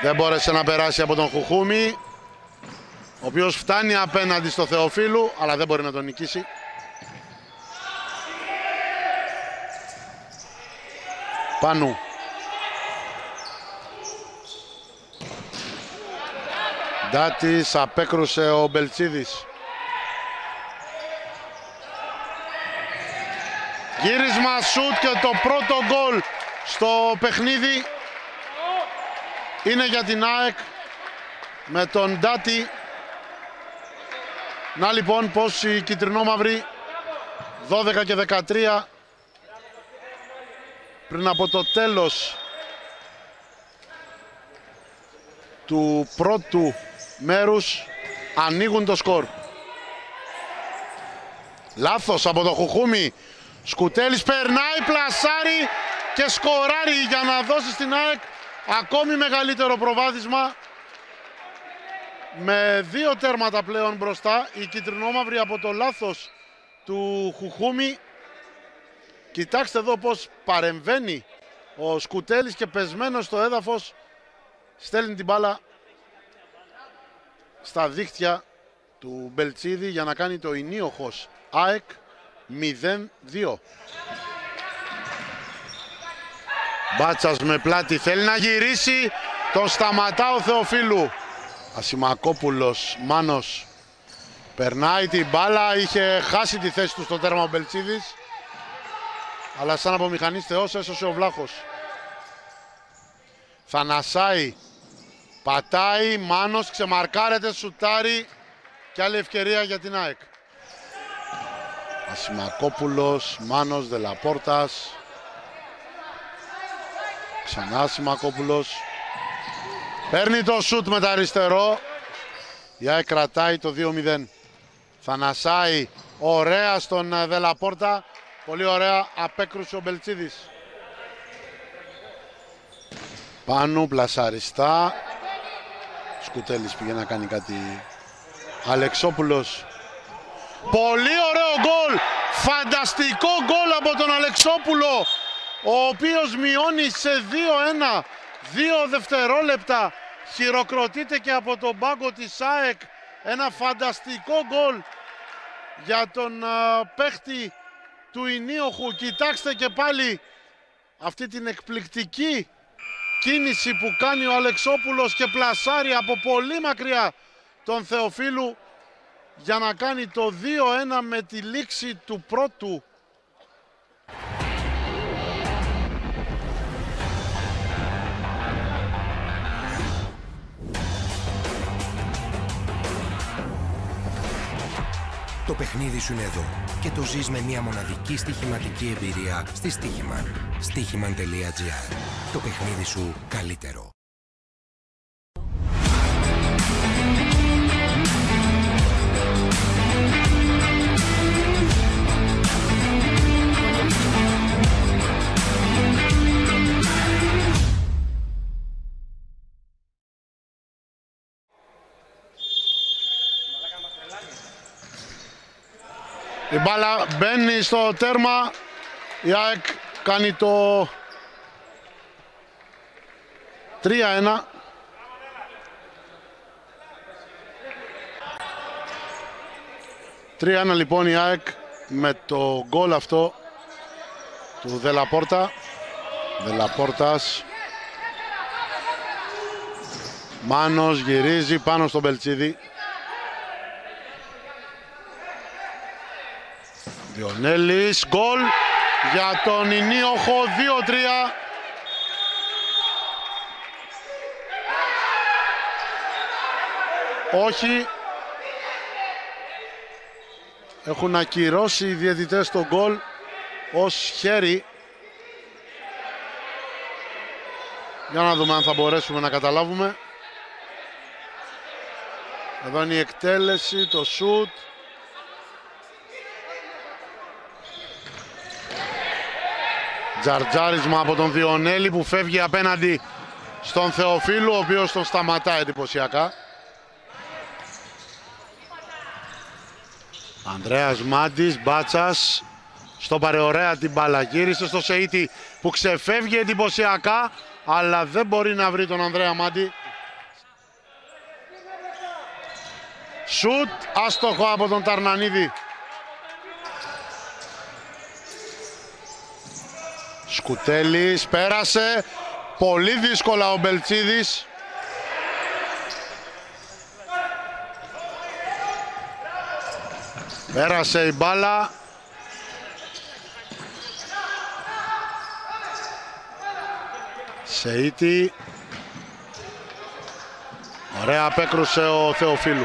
Δεν μπόρεσε να περάσει από τον Χουχούμη, ο οποίος φτάνει απέναντι στο Θεοφίλου, αλλά δεν μπορεί να τον νικήσει. Πάνου. Ντάτης, απέκρουσε ο Μπελτσίδης. Γύρισμα, σουτ και το πρώτο γκολ στο παιχνίδι είναι για την ΑΕΚ με τον Ντάτη. Να λοιπόν πως οι κυτρινόμαυροι 12 και 13 πριν από το τέλος του πρώτου μέρους ανοίγουν το σκορ. Λάθος από το Χουχούμι. Σκουτέλης περνάει, πλασάρει και σκοράρει για να δώσει στην ΑΕΚ ακόμη μεγαλύτερο προβάδισμα. Με 2 τέρματα πλέον μπροστά, οι κυτρινόμαυροι από το λάθος του Χουχούμι. Κοιτάξτε εδώ πως παρεμβαίνει ο Σκουτέλης και πεσμένος στο έδαφος στέλνει την μπάλα στα δίχτυα του Μπελτσίδη για να κάνει το ενίοχος. ΑΕΚ 0-2. Μπάτσας με πλάτη θέλει να γυρίσει, τον σταματά ο Θεοφίλου. Ασημακόπουλος, Μάνος περνάει την μπάλα, είχε χάσει τη θέση του στο τέρμα ο Μπελτσίδης, αλλά σαν από μηχανής Θεός έσωσε ο Βλάχος. Θανασάη πατάει, Μάνος ξεμαρκάρεται, σουτάρει και άλλη ευκαιρία για την ΑΕΚ. Ασημακόπουλος, Μάνος, Δελαπόρτας. Ξανά Ασημακόπουλος. Παίρνει το σουτ με τα αριστερό. Η ΑΕΚ κρατάει το 2-0. Θανασάη, ωραία στον Δελαπόρτα. Πολύ ωραία απέκρουσε ο Μπελτσίδης. Πάνω, πλασαριστά. Σκουτέλης πήγε να κάνει κάτι. Αλεξόπουλος. Πολύ ωραίο γκολ. Φανταστικό γκολ από τον Αλεξόπουλο, ο οποίος μειώνει σε 2-1. 2 δευτερόλεπτα. Χειροκροτείται και από τον πάγκο της ΑΕΚ. Ένα φανταστικό γκολ για τον παίχτη του Ηνίοχου. Κοιτάξτε και πάλι αυτή την εκπληκτική κίνηση που κάνει ο Αλεξόπουλος και πλασάρει από πολύ μακριά τον Θεοφίλου για να κάνει το 2-1 με τη λήξη του πρώτου. Το παιχνίδι σου είναι εδώ και το ζεις με μια μοναδική στοιχηματική εμπειρία στη Στοίχημαν. Στοίχημαν.gr. Το παιχνίδι σου καλύτερο. Η μπάλα μπαίνει στο τέρμα, η ΑΕΚ κάνει το 3-1. Λοιπόν η ΑΕΚ με το γκολ αυτό του Δελαπόρτα. Δελαπόρτας. Μάνος γυρίζει πάνω στον Μπελτσίδη. Διονέλης, γκολ για τον Ηνίοχο, 2-3. Όχι. Έχουν ακυρώσει οι διαιτητές το γκολ ως χέρι. Για να δούμε αν θα μπορέσουμε να καταλάβουμε. Εδώ είναι η εκτέλεση, το σουτ. Τζαρτζάρισμα από τον Διονέλη που φεύγει απέναντι στον Θεοφίλου, ο οποίος τον σταματά εντυπωσιακά. Ανδρέας Μάντης, Μπάτσας, στο πάρε ωραία την μπάλα, γύρισε στο Σεΐτη που ξεφεύγει εντυπωσιακά, αλλά δεν μπορεί να βρει τον Ανδρέα Μάντη. Σουτ άστοχο από τον Ταρνανίδη. Σκουτέλης πέρασε. Πολύ δύσκολα ο Μπελτσίδης. Πέρασε η μπάλα. Σεΐτη. Ωραία απέκρουσε ο Θεοφίλου.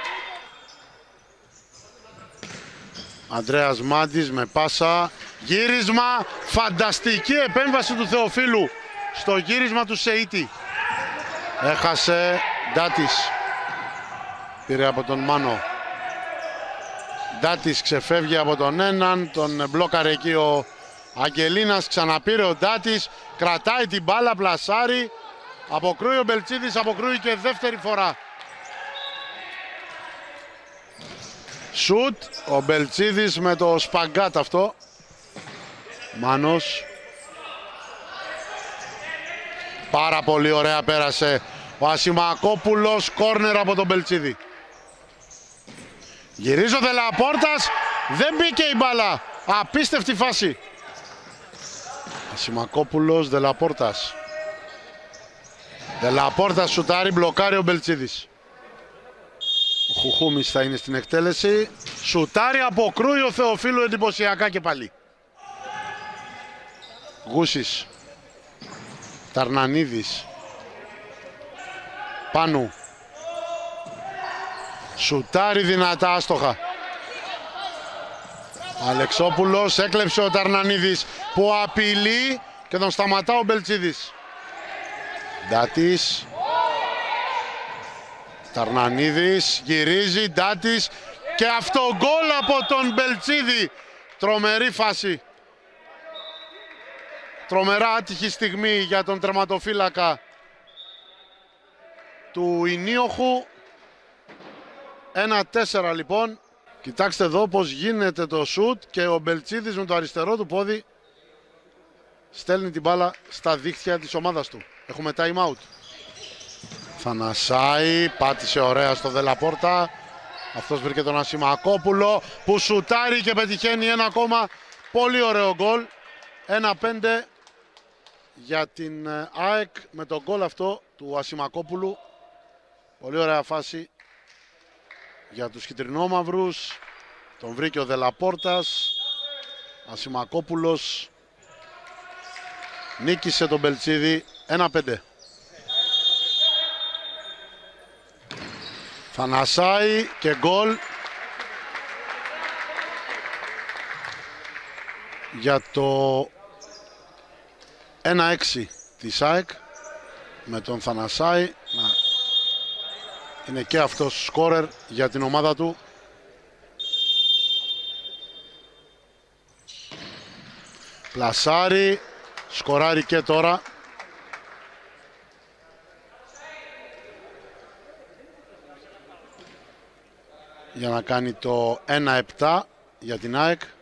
Ανδρέας Μάντης με πάσα. Γύρισμα. Φανταστική επέμβαση του Θεοφίλου στο γύρισμα του Σεΐτη. Έχασε Ντάτης. Πήρε από τον Μάνο. Ντάτης ξεφεύγει από τον έναν. Τον μπλόκαρε εκεί ο Αγγελίνας. Ξαναπήρε ο Ντάτης. Κρατάει την μπάλα, πλασάρει. Αποκρούει ο Μπελτσίδης, αποκρούει και δεύτερη φορά. Σουτ, ο Μπελτσίδης με το σπαγκάτ αυτό. Μάνος. Πάρα πολύ ωραία πέρασε ο Ασημακόπουλος, κόρνερ από τον Μπελτσίδη. Γυρίζει ο Δελαπόρτας, δεν μπήκε η μπάλα. Απίστευτη φάση. Ασημακόπουλος, Δελαπόρτας. Δελαπόρτας σουτάρει, μπλοκάρει ο Μπελτσίδης. Ο Χουχούμης θα είναι στην εκτέλεση. Σουτάρει, αποκρούει ο Θεοφίλου εντυπωσιακά και πάλι. Γούσης. Ταρνανίδης. Πάνου. Σουτάρει δυνατά, άστοχα. Αλεξόπουλος, έκλεψε ο Ταρνανίδης που απειλεί και τον σταματά ο Μπελτσίδης. Ντάτης. Ταρνανίδης γυρίζει, Ντάτης και αυτό γκολ από τον Μπελτσίδη. Τρομερή φάση. Τρομερά άτυχη στιγμή για τον τερματοφύλακα του Ηνίοχου. 1-4 λοιπόν. Κοιτάξτε εδώ πως γίνεται το σουτ και ο Μπελτσίδης με το αριστερό του πόδι στέλνει την μπάλα στα δίχτυα της ομάδας του. Έχουμε time out. Θανασάη, πάτησε ωραία στο Δελαπόρτα. Αυτός βρήκε τον Ασημακόπουλο που σουτάρει και πετυχαίνει ένα ακόμα πολύ ωραίο γκολ. 1-5 για την ΑΕΚ με τον γκολ αυτό του Ασημακόπουλου. Πολύ ωραία φάση για τους κιτρινόμαυρους. Τον βρήκε ο Δελαπόρτας. Ασημακόπουλος νίκησε τον Μπελτσίδη. 1-5. Θανασάη και γκολ για το 1-6 της ΑΕΚ με τον Θανασάη να είναι και αυτός σκόρερ για την ομάδα του. Πλασάρι, σκοράρει και τώρα. Για να κάνει το 1-7 για την ΑΕΚ.